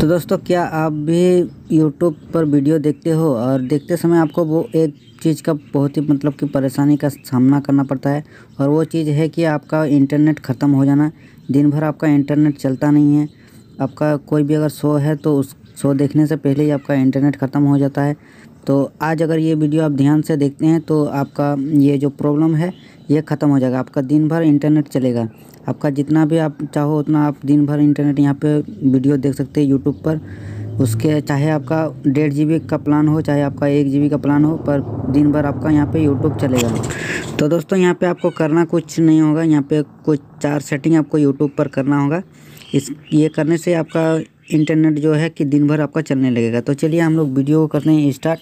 तो दोस्तों, क्या आप भी यूट्यूब पर वीडियो देखते हो और देखते समय आपको वो एक चीज़ का बहुत ही कि परेशानी का सामना करना पड़ता है, और वो चीज़ है कि आपका इंटरनेट ख़त्म हो जाना। दिन भर आपका इंटरनेट चलता नहीं है। आपका कोई भी अगर शो है तो उस शो देखने से पहले ही आपका इंटरनेट ख़त्म हो जाता है। तो आज अगर ये वीडियो आप ध्यान से देखते हैं तो आपका ये जो प्रॉब्लम है ये ख़त्म हो जाएगा। आपका दिन भर इंटरनेट चलेगा। आपका जितना भी आप चाहो उतना आप दिन भर इंटरनेट यहाँ पे वीडियो देख सकते हैं यूट्यूब पर। उसके चाहे आपका 1.5 GB का प्लान हो, चाहे आपका 1 GB का प्लान हो, पर दिन भर आपका यहाँ पे यूट्यूब चलेगा। तो दोस्तों, यहाँ पे आपको करना कुछ नहीं होगा। यहाँ पे कुछ 4 सेटिंग आपको यूट्यूब पर करना होगा। ये करने से आपका इंटरनेट जो है कि दिन भर आपका चलने लगेगा। तो चलिए हम लोग वीडियो को करते हैं स्टार्ट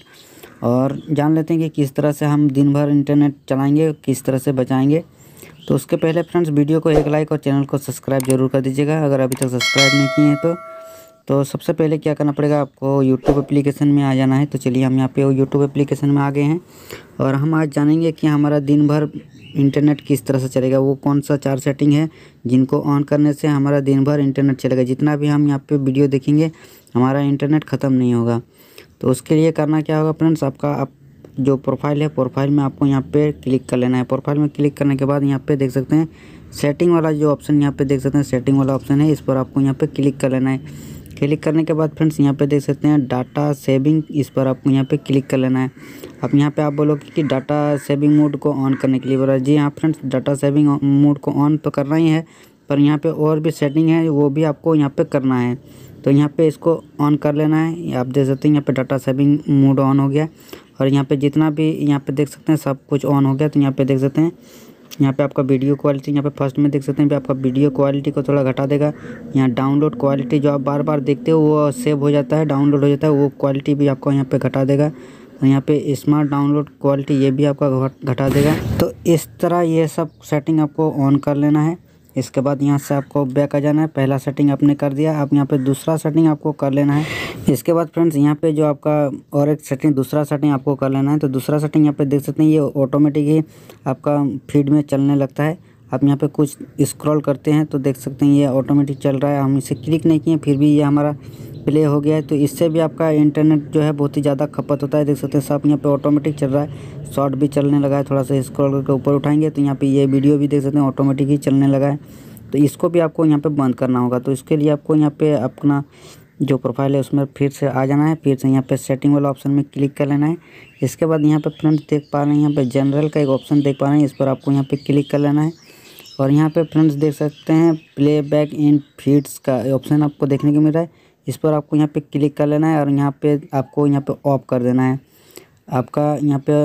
और जान लेते हैं कि किस तरह से हम दिन भर इंटरनेट चलाएँगे, किस तरह से बचाएँगे। तो उसके पहले फ्रेंड्स, वीडियो को एक लाइक और चैनल को सब्सक्राइब जरूर कर दीजिएगा अगर अभी तक सब्सक्राइब नहीं किए हैं तो सबसे पहले क्या करना पड़ेगा, आपको यूट्यूब एप्लीकेशन में आ जाना है। तो चलिए हम यहाँ पे यूट्यूब एप्लीकेशन में आ गए हैं और हम आज जानेंगे कि हमारा दिन भर इंटरनेट किस तरह से चलेगा। वो कौन सा 4 सेटिंग है जिनको ऑन करने से हमारा दिन भर इंटरनेट चलेगा। जितना भी हम यहाँ पे वीडियो देखेंगे हमारा इंटरनेट ख़त्म नहीं होगा। तो उसके लिए करना क्या होगा फ्रेंड्स, आप जो प्रोफाइल है, प्रोफाइल में आपको यहाँ पे क्लिक कर लेना है। प्रोफाइल में क्लिक करने के बाद यहाँ पे देख सकते हैं सेटिंग वाला जो ऑप्शन यहाँ पे देख सकते हैं, सेटिंग वाला ऑप्शन है, इस पर आपको यहाँ पे क्लिक कर लेना है। क्लिक करने के बाद फ्रेंड्स यहाँ पे देख सकते हैं डाटा सेविंग, इस पर आपको यहाँ पे क्लिक कर लेना है। अब यहाँ पे आप बोलोगे कि डाटा सेविंग मोड को ऑन करने के लिए बोला। जी हाँ फ्रेंड्स, डाटा सेविंग मोड को ऑन तो करना ही है, पर यहाँ पे और भी सेटिंग है वो भी आपको यहाँ पे करना है। तो यहाँ पे इसको ऑन कर लेना है। आप देख सकते हैं यहाँ पे डाटा सेविंग मोड ऑन हो गया और यहाँ पे जितना भी यहाँ पे देख सकते हैं सब कुछ ऑन हो गया। तो यहाँ पे देख सकते हैं यहाँ पे आपका वीडियो क्वालिटी, यहाँ पे फर्स्ट में देख सकते हैं आपका वीडियो क्वालिटी को थोड़ा घटा देगा। यहाँ डाउनलोड क्वालिटी जो आप बार बार देखते हो वो सेव हो जाता है, डाउनलोड हो जाता है, वो क्वालिटी भी आपको यहाँ पे घटा देगा। तो यहाँ पे स्मार्ट डाउनलोड क्वालिटी ये भी आपका घटा देगा। तो इस तरह ये सब सेटिंग आपको ऑन कर लेना है। इसके बाद यहाँ से आपको बैक आ जाना है। पहला सेटिंग आपने कर दिया, अब यहाँ पे दूसरा सेटिंग आपको कर लेना है। इसके बाद फ्रेंड्स यहाँ पे जो आपका और एक सेटिंग, दूसरा सेटिंग आपको कर लेना है। तो दूसरा सेटिंग यहाँ पे देख सकते हैं ये ऑटोमेटिक ही आपका फीड में चलने लगता है। आप यहाँ पे कुछ स्क्रॉल करते हैं तो देख सकते हैं ये ऑटोमेटिक चल रहा है। हम इसे क्लिक नहीं किए फिर भी ये हमारा प्ले हो गया है। तो इससे भी आपका इंटरनेट जो है बहुत ही ज़्यादा खपत होता है। देख सकते हैं सब यहाँ पे ऑटोमेटिक चल रहा है, शॉर्ट भी चलने लगा है। थोड़ा सा स्क्रॉल करके ऊपर उठाएंगे तो यहाँ पे ये वीडियो भी देख सकते हैं ऑटोमेटिक ही चलने लगा है। तो इसको भी आपको यहाँ पे बंद करना होगा। तो इसके लिए आपको यहाँ पे अपना जो प्रोफाइल है उसमें फिर से आ जाना है, फिर से यहाँ पे सेटिंग वाला ऑप्शन में क्लिक कर लेना है। इसके बाद यहाँ पे फ्रेंड्स देख पा रहे हैं यहाँ पे जनरल का एक ऑप्शन देख पा रहे हैं, इस पर आपको यहाँ पे क्लिक कर लेना है। और यहाँ पे फ्रेंड्स देख सकते हैं प्ले बैक इन फीड्स का ऑप्शन आपको देखने को मिल रहा है, इस पर आपको यहाँ पे क्लिक कर लेना है और यहाँ पे आपको यहाँ पे ऑफ कर देना है। आपका यहाँ पे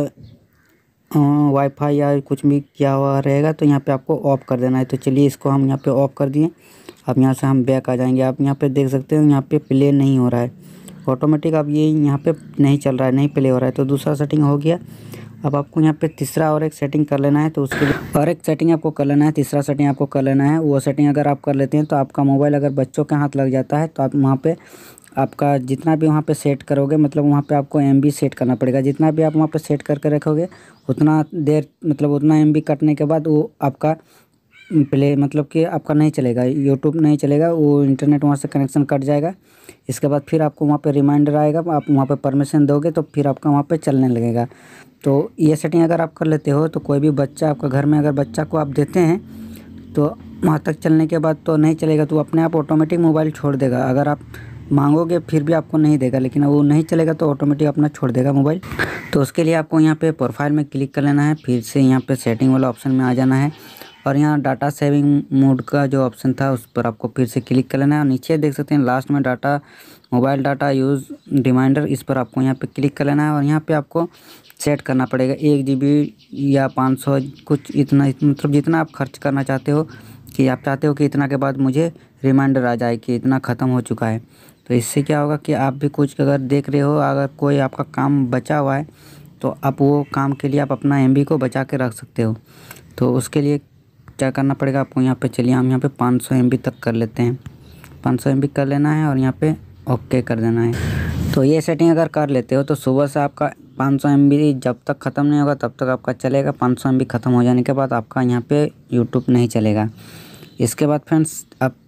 वाईफाई या कुछ भी किया हुआ रहेगा तो यहाँ पे आपको ऑफ कर देना है। तो चलिए इसको हम यहाँ पे ऑफ कर दिए। अब यहाँ से हम बैक आ जाएंगे। आप यहाँ पे देख सकते हो यहाँ पे प्ले नहीं हो रहा है ऑटोमेटिक, अब ये यहाँ पे नहीं चल रहा है, नहीं प्ले हो रहा है। तो दूसरा सेटिंग हो गया। अब आपको यहाँ पे तीसरा और एक सेटिंग कर लेना है। तो उसके लिए और एक सेटिंग आपको कर लेना है, तीसरा सेटिंग आपको कर लेना है। वो सेटिंग अगर आप कर लेते हैं तो आपका मोबाइल अगर बच्चों के हाथ लग जाता है तो आप वहाँ पे आपका जितना भी वहाँ पे सेट करोगे, मतलब वहाँ पे आपको MB सेट करना पड़ेगा। जितना भी आप वहाँ पे सेट करके रखोगे उतना देर उतना MB कटने के बाद वो आपका प्ले कि आपका नहीं चलेगा, यूट्यूब नहीं चलेगा, वो इंटरनेट वहाँ से कनेक्शन कट जाएगा। इसके बाद फिर आपको वहाँ पे रिमाइंडर आएगा, आप वहाँ पे परमिशन दोगे तो फिर आपका वहाँ पे चलने लगेगा। तो ये सेटिंग अगर आप कर लेते हो तो कोई भी बच्चा आपका घर में अगर बच्चा को आप देते हैं तो वहाँ तक चलने के बाद तो नहीं चलेगा, तो अपने आप ऑटोमेटिक मोबाइल छोड़ देगा। अगर आप मांगोगे फिर भी आपको नहीं देगा, लेकिन वो नहीं चलेगा तो ऑटोमेटिक अपना छोड़ देगा मोबाइल। तो उसके लिए आपको यहाँ पे प्रोफाइल में क्लिक कर लेना है, फिर से यहाँ पे सेटिंग वाला ऑप्शन में आ जाना है और यहाँ डाटा सेविंग मोड का जो ऑप्शन था उस पर आपको फिर से क्लिक कर लेना है। और नीचे देख सकते हैं लास्ट में data mobile data use reminder, इस पर आपको यहाँ पे क्लिक कर लेना है और यहाँ पे आपको सेट करना पड़ेगा 1 GB या 500 कुछ इतना, जितना आप खर्च करना चाहते हो, कि आप चाहते हो कि इतना के बाद मुझे रिमाइंडर आ जाए कि इतना ख़त्म हो चुका है। तो इससे क्या होगा कि आप भी कुछ अगर देख रहे हो, अगर कोई आपका काम बचा हुआ है तो आप वो काम के लिए आप अपना MB को बचा के रख सकते हो। तो उसके लिए क्या करना पड़ेगा आपको, यहाँ पे चलिए हम यहाँ पे 500 MB तक कर लेते हैं। 500 MB कर लेना है और यहाँ पे ओके कर देना है। तो ये सेटिंग अगर कर लेते हो तो सुबह से आपका 500 MB जब तक ख़त्म नहीं होगा तब तक आपका चलेगा। 500 MB ख़त्म हो जाने के बाद आपका यहाँ पे यूट्यूब नहीं चलेगा। इसके बाद फ्रेंड्स आप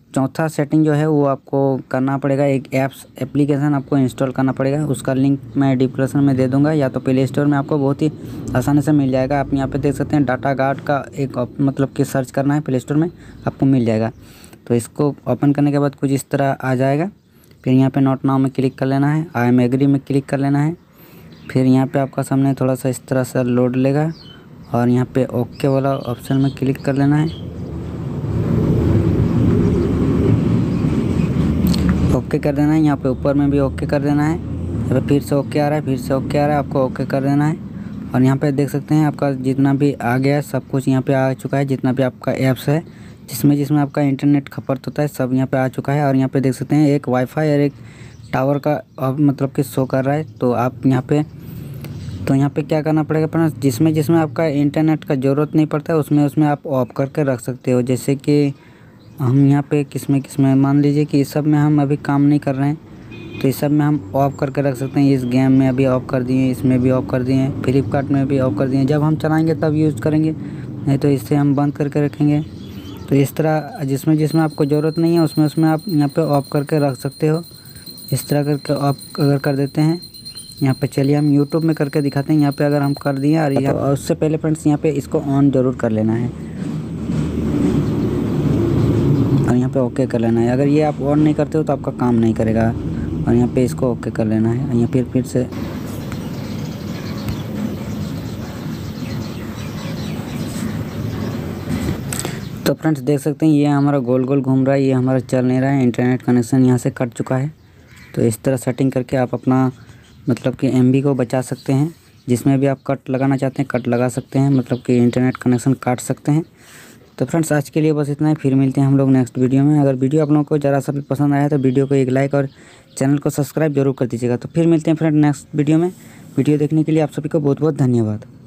चौथा सेटिंग जो है वो आपको करना पड़ेगा, एक एप्लीकेशन आपको इंस्टॉल करना पड़ेगा। उसका लिंक मैं डिस्क्रिप्शन में दे दूंगा, या तो प्ले स्टोर में आपको बहुत ही आसानी से मिल जाएगा। आप यहाँ पे देख सकते हैं डाटा गार्ड का एक मतलब कि सर्च करना है प्ले स्टोर में, आपको मिल जाएगा। तो इसको ओपन करने के बाद कुछ इस तरह आ जाएगा। फिर यहाँ पे नॉट नाउ में क्लिक कर लेना है, आई एम एग्री में क्लिक कर लेना है। फिर यहाँ पे आपका सामने थोड़ा सा इस तरह से लोड लेगा और यहाँ पे ओके वाला ऑप्शन में क्लिक कर लेना है। ओके कर देना है, यहाँ पे ऊपर में भी ओके कर देना है। यहाँ पे फिर से ओके आ रहा है, फिर से ओके आ रहा है, आपको ओके कर देना है। और यहाँ पे देख सकते हैं आपका जितना भी आ गया है सब कुछ यहाँ पे आ चुका है। जितना भी आपका ऐप्स है जिसमें आपका इंटरनेट खपत होता है सब यहाँ पे आ चुका है। और यहाँ पे देख सकते हैं एक वाईफाई और एक टावर का मतलब कि शो कर रहा है। तो आप यहाँ पे क्या करना पड़ेगा फ्रेंड्स, जिसमें आपका इंटरनेट का ज़रूरत नहीं पड़ता है उसमें आप ऑफ करके रख सकते हो। जैसे कि हम यहाँ पे किसमें मान लीजिए कि इस सब में हम अभी काम नहीं कर रहे हैं, तो इस सब में हम ऑफ करके रख सकते हैं। इस गेम में अभी ऑफ कर दिए, इसमें भी ऑफ कर दिए, फ्लिपकार्ट में भी ऑफ कर दिए। जब हम चलाएंगे तब यूज़ करेंगे, नहीं तो इससे हम बंद करके रखेंगे। तो इस तरह जिसमें आपको ज़रूरत नहीं है उसमें आप यहाँ पे ऑफ करके रख सकते हो। इस तरह करके ऑफ अगर कर देते हैं, यहाँ पे चलिए हम यूट्यूब में करके दिखाते हैं। यहाँ पे अगर हम कर दिए और उससे पहले फ्रेंड्स यहाँ पे इसको ऑन ज़रूर कर लेना है और यहाँ पे ओके कर लेना है। अगर ये आप ऑन नहीं करते हो तो आपका काम नहीं करेगा। और यहाँ पे इसको ओके कर लेना है। यहाँ फिर से तो फ्रेंड्स देख सकते हैं ये हमारा गोल गोल घूम रहा है, ये हमारा चल नहीं रहा है, इंटरनेट कनेक्शन यहाँ से कट चुका है। तो इस तरह सेटिंग करके आप अपना मतलब कि एमबी को बचा सकते हैं। जिसमें भी आप कट लगाना चाहते हैं कट लगा सकते हैं, मतलब कि इंटरनेट कनेक्शन काट सकते हैं। तो फ्रेंड्स आज के लिए बस इतना ही, फिर मिलते हैं हम लोग नेक्स्ट वीडियो में। अगर वीडियो आप लोगों को ज़रा सा भी पसंद आया तो वीडियो को एक लाइक और चैनल को सब्सक्राइब जरूर कर दीजिएगा। तो फिर मिलते हैं फ्रेंड नेक्स्ट वीडियो में। वीडियो देखने के लिए आप सभी को बहुत बहुत धन्यवाद।